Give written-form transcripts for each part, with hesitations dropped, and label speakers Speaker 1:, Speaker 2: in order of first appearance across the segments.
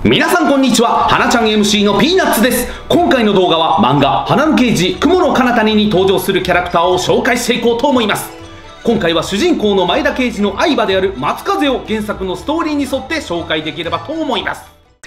Speaker 1: 皆さんこんにちは、はなちゃん MC のピーナッツです。今回の動画は漫画花の刑事雲の彼方に登場するキャラクターを紹介していこうと思います。今回は主人公の前田刑事の相場である松風を原作のストーリーに沿って紹介できればと思います。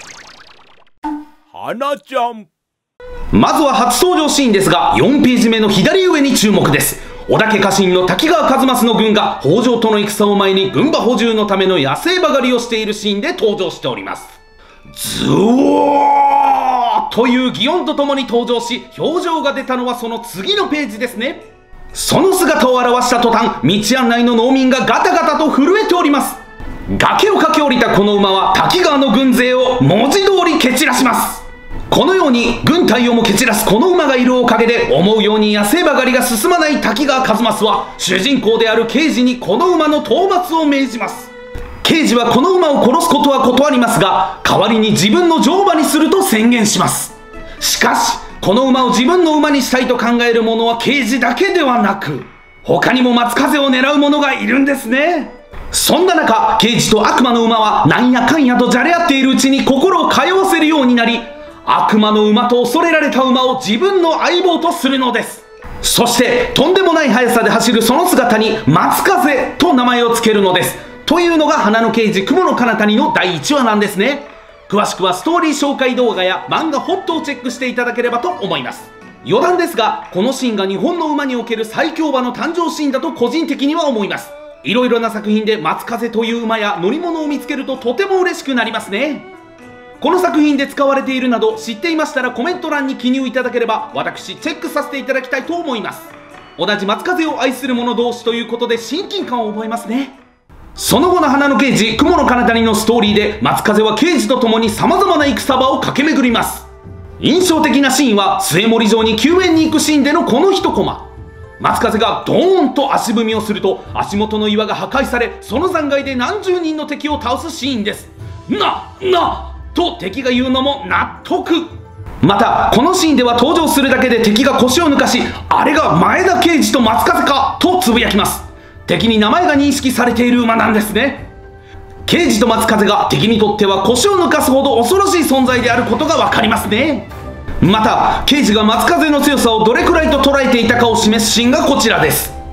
Speaker 2: はなちゃん。
Speaker 1: まずは初登場シーンですが、4ページ目の左上に注目です。織田家家臣の滝川一益の軍が北条との戦を前に軍馬補充のための野生馬狩りをしているシーンで登場しております。ズオーという擬音とともに登場し、表情が出たのはその次のページですね。その姿を現した途端、道案内の農民がガタガタと震えております。崖を駆け下りたこの馬は滝川の軍勢を文字通り蹴散らします。このように軍隊をも蹴散らすこの馬がいるおかげで、思うように野生馬狩りが進まない滝川一益は主人公である刑事にこの馬の討伐を命じます。刑事はこの馬を殺すことは断りますが、代わりに自分の乗馬にすると宣言します。しかしこの馬を自分の馬にしたいと考える者は刑事だけではなく、他にも松風を狙う者がいるんですね。そんな中、刑事と悪魔の馬はなんやかんやとじゃれ合っているうちに心を通わせるようになり、悪魔の馬と恐れられた馬を自分の相棒とするのです。そしてとんでもない速さで走るその姿に松風と名前を付けるのです。というのが花の刑事雲の彼方にの第1話なんですね。詳しくはストーリー紹介動画や漫画ホットをチェックしていただければと思います。余談ですが、このシーンが日本の馬における最強馬の誕生シーンだと個人的には思います。いろいろな作品で松風という馬や乗り物を見つけるととても嬉しくなりますね。この作品で使われているなど知っていましたらコメント欄に記入いただければ私チェックさせていただきたいと思います。同じ松風を愛する者同士ということで親近感を覚えますね。その後の花の刑事雲の彼方にのストーリーで、松風は刑事と共に様々な戦場を駆け巡ります。印象的なシーンは末森城に救援に行くシーンでのこの一コマ。松風がドーンと足踏みをすると足元の岩が破壊され、その残骸で何十人の敵を倒すシーンです。と敵が言うのも納得。またこのシーンでは登場するだけで敵が腰を抜かし、あれが前田刑事と松風かとつぶやきます。敵に名前が認識されている馬なんですね。刑事と松風が敵にとっては腰を抜かすほど恐ろしい存在であることが分かりますね。また刑事が松風の強さをどれくらいと捉えていたかを示すシーンがこちらです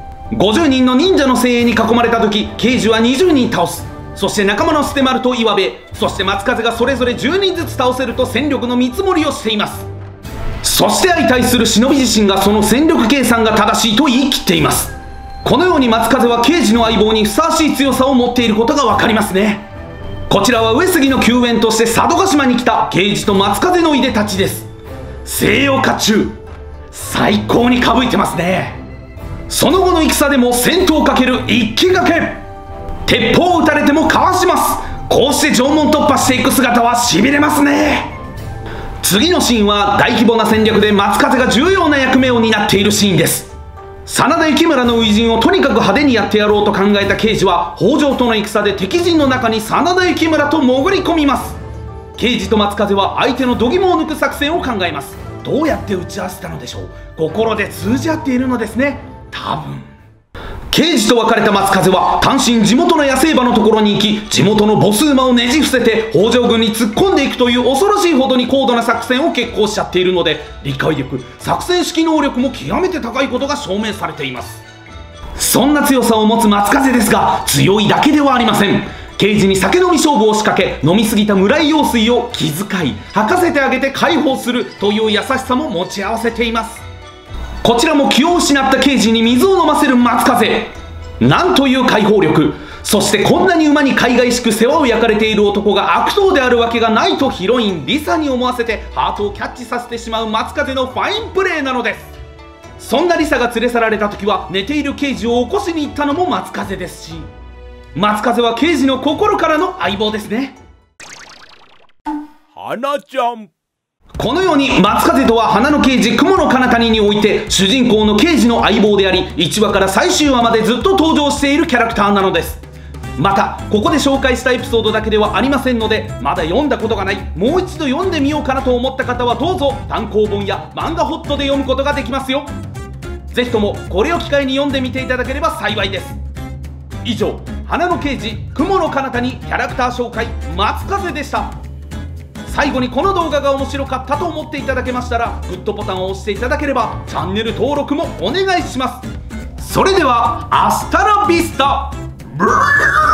Speaker 1: 。50人の忍者の精鋭に囲まれた時、刑事は20人倒す。そして仲間の捨丸と岩部、そして松風がそれぞれ10人ずつ倒せると戦力の見積もりをしています。そして相対する忍び自身がその戦力計算が正しいと言い切っています。このように松風は刑事の相棒にふさわしい強さを持っていることが分かりますね。こちらは上杉の救援として佐渡島に来た刑事と松風のいでたちです。西洋甲冑最高にかぶいてますね。その後の戦でも戦闘をかける一気がけ、鉄砲を撃たれてもかわします。こうして城門突破していく姿はしびれますね。次のシーンは大規模な戦略で松風が重要な役目を担っているシーンです。真田幸村の初陣をとにかく派手にやってやろうと考えた刑事は北条との戦で敵陣の中に真田幸村と潜り込みます。刑事と松風は相手の度肝を抜く作戦を考えます。どうやって打ち合わせたのでしょう。心で通じ合っているのですね、多分。刑事と別れた松風は単身地元の野生馬のところに行き、地元のボス馬をねじ伏せて北条軍に突っ込んでいくという恐ろしいほどに高度な作戦を決行しちゃっているので、理解力、作戦指揮能力も極めて高いことが証明されています。そんな強さを持つ松風ですが、強いだけではありません。刑事に酒飲み勝負を仕掛け、飲みすぎた村井陽水を気遣い吐かせてあげて解放するという優しさも持ち合わせています。こちらも気を失った刑事に水を飲ませる松風。なんという解放力。そしてこんなに馬に海外しく世話を焼かれている男が悪党であるわけがないとヒロインリサに思わせてハートをキャッチさせてしまう松風のファインプレーなのです。そんなリサが連れ去られた時は寝ている刑事を起こしに行ったのも松風ですし、松風は刑事の心からの相棒ですね。
Speaker 2: はなちゃん。
Speaker 1: このように松風とは花の刑事雲の彼方において主人公の刑事の相棒であり、1話から最終話までずっと登場しているキャラクターなのです。またここで紹介したエピソードだけではありませんので、まだ読んだことがない、もう一度読んでみようかなと思った方はどうぞ単行本や漫画ホットで読むことができますよ。ぜひともこれを機会に読んでみていただければ幸いです。以上、花の刑事雲の彼方にキャラクター紹介松風でした。 最後にこの動画が面白かったと思っていただけましたらグッドボタンを押していただければチャンネル登録もお願いします。それではアスタラビスタ。ブルー